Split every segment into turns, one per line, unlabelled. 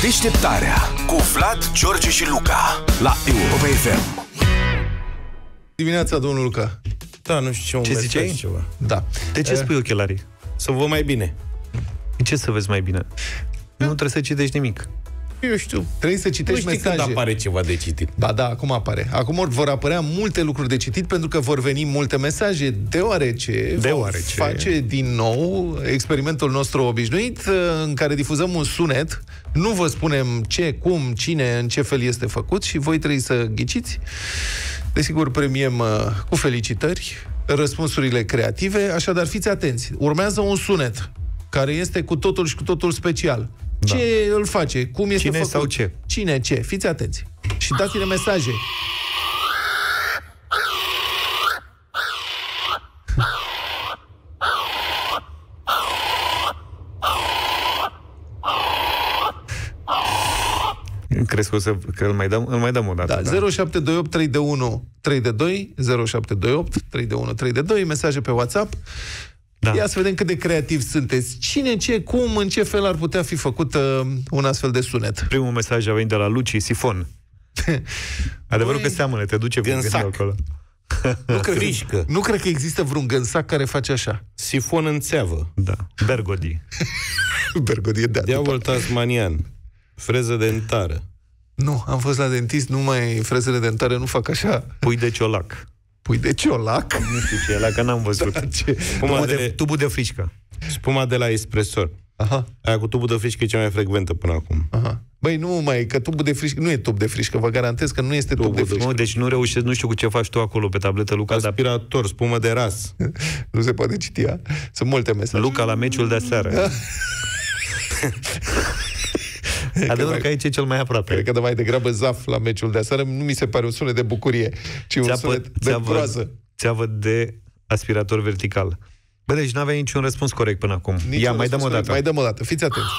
Deșteptarea cu Vlad, George și Luca la Europa FM.
Dimineața, domnul Luca.
Da, nu știu
ce ziceai? Ceva.
Da.
De ce spui ochelarii?
Să văd mai bine.
De ce să vezi mai bine? Nu trebuie să citești nimic.
Eu știu, trebuie să citești
nu știi
mesaje.
când apare ceva de citit.
Ba da, acum apare. Acum vor apărea multe lucruri de citit pentru că vor veni multe mesaje, deoarece face din nou experimentul nostru obișnuit în care difuzăm un sunet, nu vă spunem ce, cum, cine, în ce fel este făcut și voi trebuie să ghiciți. Desigur, premiem cu felicitări răspunsurile creative, așadar fiți atenți. Urmează un sunet care este cu totul și cu totul special. Da. Ce îl face? Cum este
cine
făcut?
Sau ce?
Cine, ce? Fiți atenți. Și dați-ne mesaje.
Crezi că îl mai dăm o dată?
Da, 0728 321 322, 0728 321 322, mesaje pe WhatsApp. Da. Ia să vedem cât de creativi sunteți. Cine, ce, cum, în ce fel ar putea fi făcut un astfel de sunet?
Primul mesaj a venit de la Luci, sifon. Adevărul că seamănă, te duce
gânsac
acolo.
Nu cred că există vreun gânsac care face așa.
Sifon în țeavă.
Da. Bergodi.
Bergodi, da.
Diavol tasmanian. Freză dentară.
Nu, am fost la dentist, numai frezele dentare nu fac așa.
Pui de ciolac.
Pui de ciolac?
Nu știu ce e ăla, că n-am văzut. Tubul de frișcă.
Spuma de la espresor.
Aha.
Aia cu tubul de frișcă e cea mai frecventă până acum.
Aha. Băi, nu mai, că tubul de frișcă nu e tub de frișcă, vă garantez că nu este tub de frișcă.
Deci nu reușesc, nu știu cu ce faci tu acolo pe tabletă, Luca.
Aspirator, spumă de ras.
Nu se poate citi, a? Sunt multe mesaje.
Luca la meciul de aseară. Adevărul că aici e cel mai aproape.
Cred că de mai degrabă Zaf la meciul de aseară. Nu mi se pare un sunet de bucurie, ci un sunet de groază.
Țeavă de aspirator vertical. Bă, deci n-avea niciun răspuns corect până acum. Ia, mai dăm o dată.
Mai dăm o dată, fiți atenți.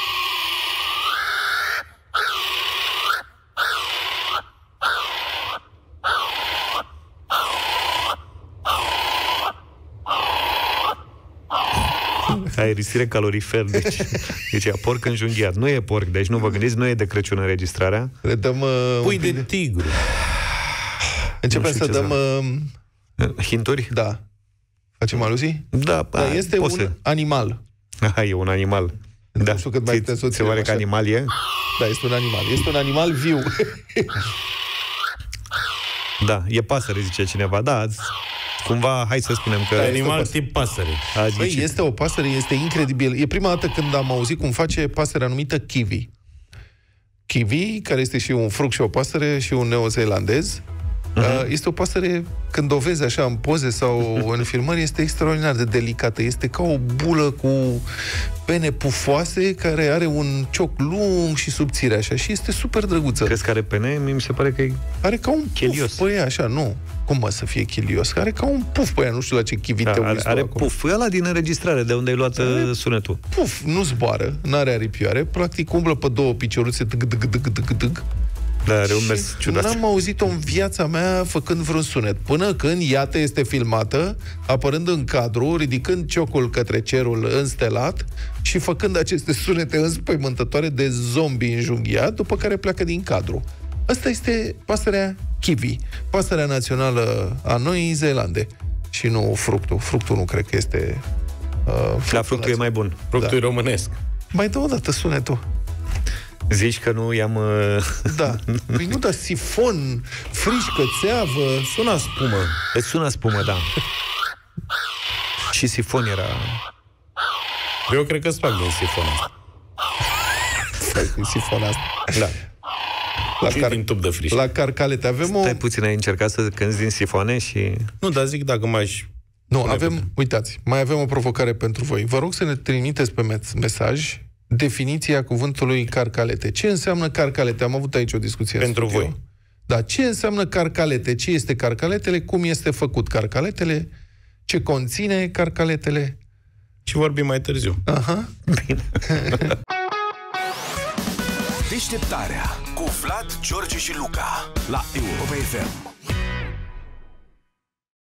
Aerisire calorifer, deci e porc înjunghiat. Nu e porc, deci nu vă gândiți, nu e de Crăciun înregistrarea.
Le dăm
pui de tigru.
Începem să dăm
hinturi?
Da. Facem aluzii?
Da,
este un animal.
E un animal. Da.
Nu știu cât mai putem să
se pare că animal e?
Da, este un animal. Este un animal viu.
Da, e pasăre, zice cineva. Da, cumva, hai să spunem că...
Animal tip pasăre.
Băi, este o pasăre, este incredibil. E prima dată când am auzit cum face pasărea numită kiwi. Kiwi, care este și un fruct și o pasăre și un neozeelandez. Este o pasăre, când o vezi așa în poze sau în filmări, este extraordinar de delicată. Este ca o bulă cu pene pufoase, care are un cioc lung și subțire așa. Și este super drăguță.
Crezi că are pene? Mi se pare că e
are ca un
chelios.
Puf pe ea, așa, nu. Cum mă să fie chilios? Are ca un puf pe ea, nu știu la ce chivi te uiți.
Are puf. E ăla din înregistrare, de unde ai luat sunetul.
Puf, nu zboară, n-are aripioare, practic umblă pe două picioruțe,
Da, are un mers ciudat.
N-am auzit-o în viața mea făcând vreun sunet. Până când, iată, este filmată, apărând în cadru, ridicând ciocul către cerul înstelat și făcând aceste sunete înspăimântătoare de zombie înjunghiat, după care pleacă din cadru. Asta este pasărea kiwi, pasărea națională a Noii Zeelande. Și nu fructul. Fructul nu cred că este...
fructul e mai bun.
Fructul e românesc.
Mai dă o dată sunetul.
Zici că nu i-am...
Da. Păi nu, dar sifon, frișcă, țeavă...
Sună spumă.
Sună spumă, da. Și sifon era...
Eu cred că-ți fac din sifon asta.
Faci din sifon asta.
Da. Din tub de frișcă.
La carcalete avem
Stai puțin, ai încercat să cânti din sifoane și...
Nu, dar zic dacă m-aș...
Nu, uitați, mai avem o provocare pentru voi. Vă rog să ne trimiteți pe mesaj definiția cuvântului carcalete. Ce înseamnă carcalete? Am avut aici o discuție
pentru voi.
Da, ce înseamnă carcalete? Ce este carcaletele? Cum este făcut carcaletele? Ce conține carcaletele?
Și vorbim mai târziu.
Aha.
Bine.
Deșteptarea cu Vlad, George și Luca la Europa FM.